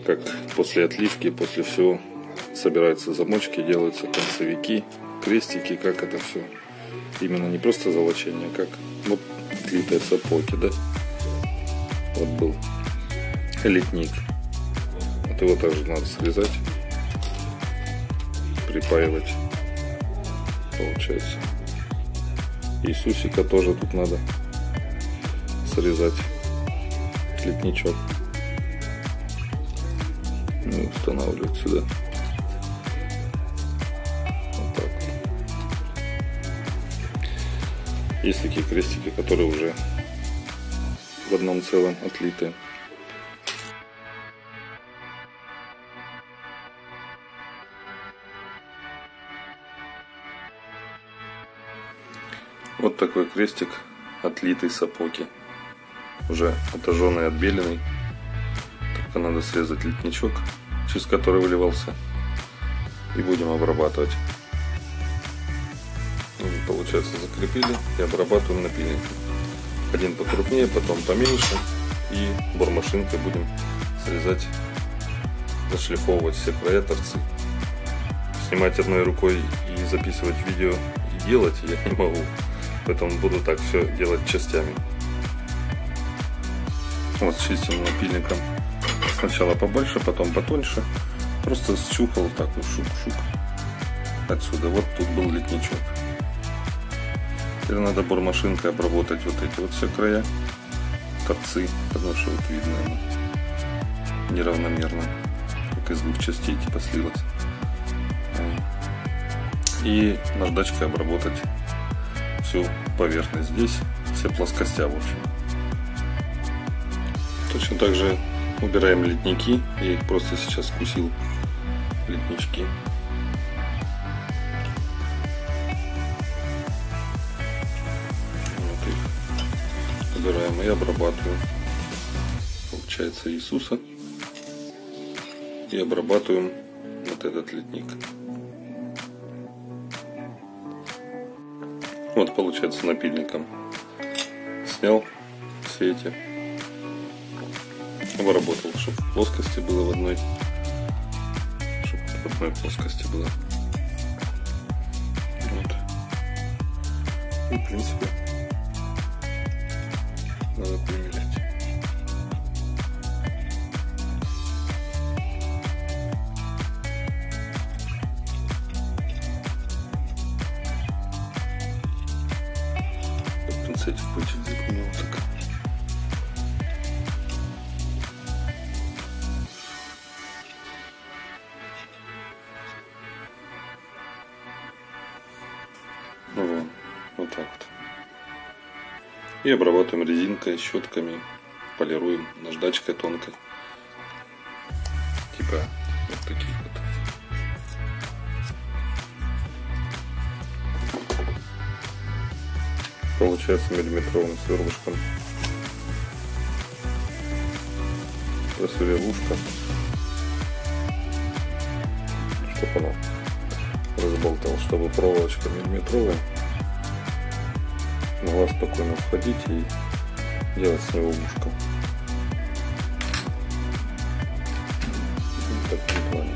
как после отливки, после всего собираются замочки, делаются концевики, крестики, как это все. Именно не просто золочение, как вот отлитые сапоги, да? Вот был литник. Вот его также надо срезать, припаивать, получается. Иисусика тоже тут надо срезать, литничок, и устанавливать сюда. Вот так. Есть такие крестики, которые уже в одном целом отлиты. Вот такой крестик, отлитый сапоги, уже отожженный, отбеленный. Только надо срезать литничок, через который выливался, и будем обрабатывать. Получается, закрепили и обрабатываем напильником. Один покрупнее, потом поменьше, и бормашинкой будем срезать, зашлифовывать все края, торцы. Снимать одной рукой и записывать видео и делать я не могу. Поэтому буду так все делать частями. Вот чистим напильником. Сначала побольше, потом потоньше. Просто счухал так вот, шук-шук. Отсюда. Вот тут был литничок. Теперь надо бормашинкой обработать вот эти вот все края. Торцы. Потому что вот видно неравномерно. Как из двух частей типа слилось. И наждачкой обработать всю поверхность здесь, все плоскостя в общем. Точно так же убираем литники. Я их просто сейчас скусил, литнички. Вот их убираем и обрабатываем. Получается Иисуса. И обрабатываем вот этот литник. Вот получается напильником. Снял все эти. Обработал, чтобы в плоскости было в одной. Чтобы в одной плоскости было. Вот. И в принципе надо примерять. Пинцетик пойти запомнил так. Вот так вот. И обрабатываем резинкой, щетками, полируем наждачкой тонкой. Типа вот таких вот. Получается миллиметровым сверлышком. Просверлил ушко, чтобы оно разболтал, чтобы проволочка миллиметровая могла спокойно входить и делать с него ушко. В таком плане.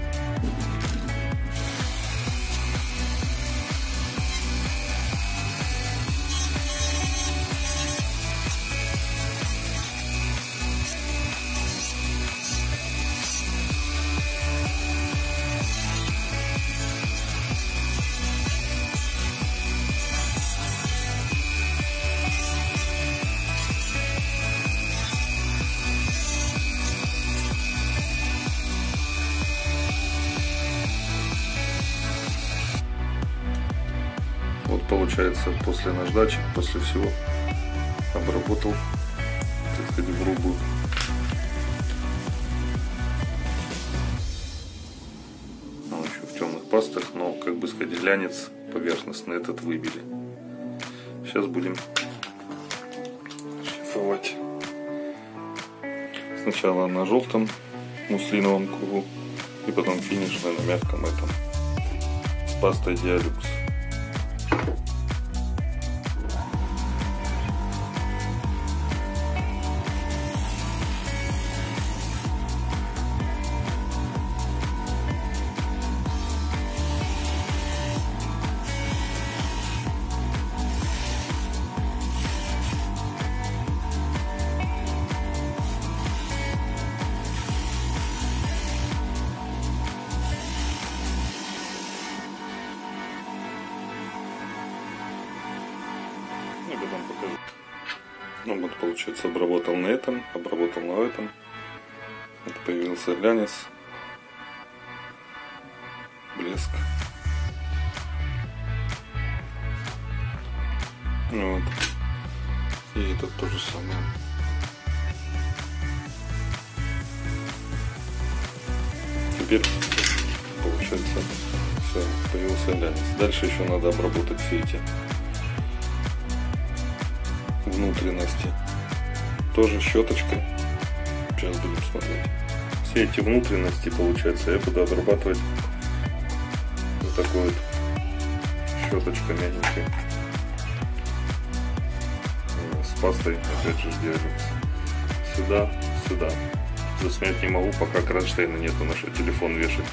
Вот получается после наждачек, после всего обработал, так сказать, в грубую. Он еще в темных пастах, но, как бы сказать, глянец поверхностный этот выбили. Сейчас будем шлифовать. Сначала на желтом муслиновом кругу и потом финишное на мягком этом с пастой Диалюкс. Ну вот, получается, обработал на этом, обработал на этом. Вот появился глянец, блеск. Вот. И этот то же самое. Теперь получается все, появился глянец. Дальше еще надо обработать все эти внутренности. Тоже щеточкой. Сейчас будем смотреть. Все эти внутренности, получается, я буду обрабатывать вот такой вот щеточкой мягенькой. С пастой, опять же, держится. Сюда, сюда. Заснять не могу, пока кронштейна нету, на что телефон вешать.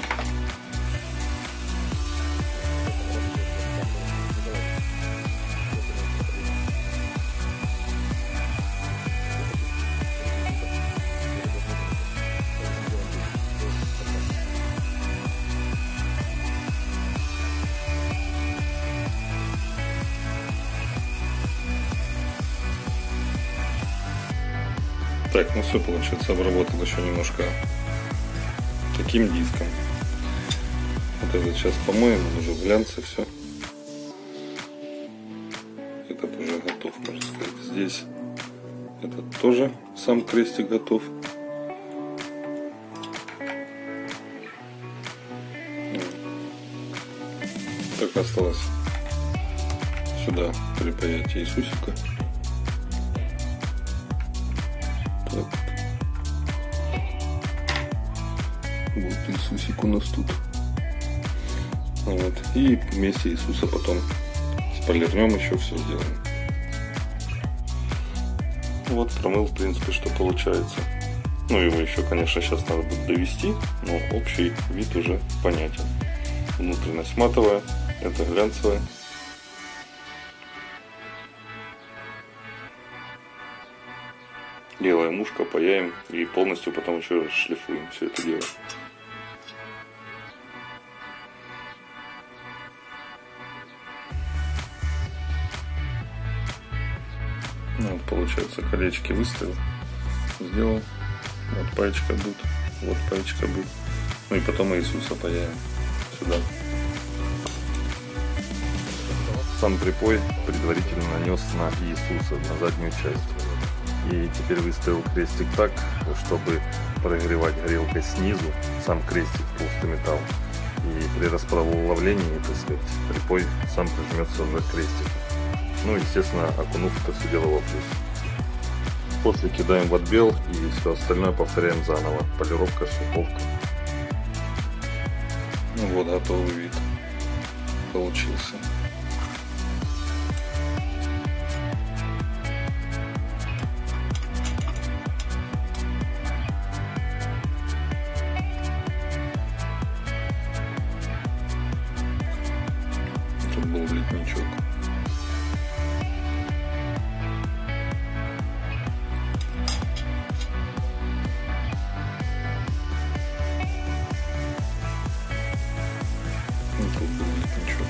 Так, ну все, получается, обработал еще немножко таким диском. Вот это сейчас помоем, уже в глянце все. Этот уже готов, можно сказать. Здесь этот тоже сам крестик готов. Так осталось сюда припаять Иисусика. Так. Вот Иисусик у нас тут. Вот. И вместе Иисуса потом сполирнем, еще все сделаем. Вот промыл, в принципе, что получается. Ну, его еще, конечно, сейчас надо будет довести, но общий вид уже понятен. Внутренность матовая, это глянцевая. Делаем ушко, паяем и полностью потом еще шлифуем все это дело. Ну, вот, получается, колечки выставил, сделал. Вот паечка будет, вот паечка будет. Ну и потом Иисуса паяем сюда. Сам припой предварительно нанес на Иисуса, на заднюю часть. И теперь выставил крестик так, чтобы прогревать горелкой снизу сам крестик, толстый металл. И при расплавлении, так сказать, припой сам прижмется уже к крестику. Ну, естественно, окунув это все дело во флюс. После кидаем в отбел и все остальное повторяем заново. Полировка, шлифовка. Ну вот, готовый вид получился. Тут был литничок. Тут был литничок.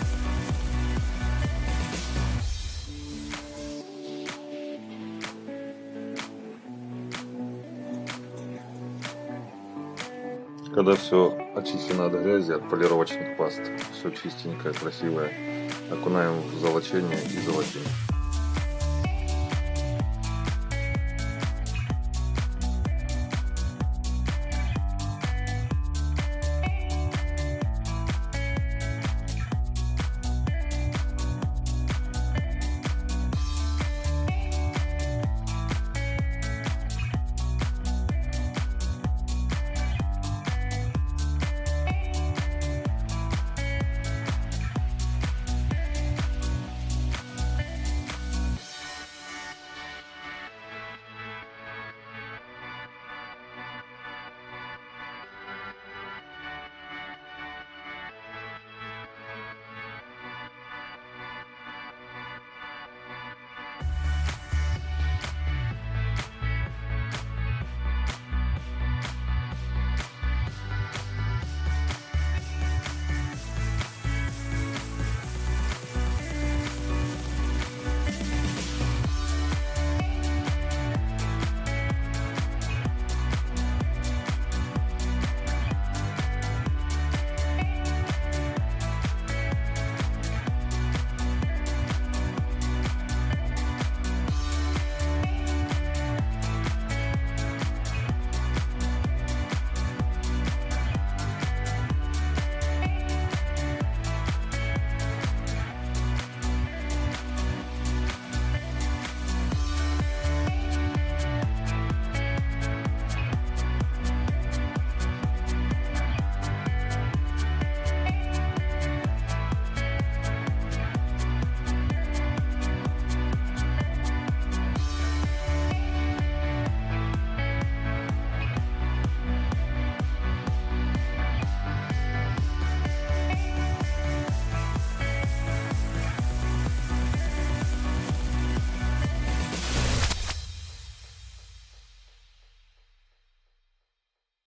Когда все очищено от грязи, от полировочных паст, все чистенькое, красивое, окунаем в золочение и золотим.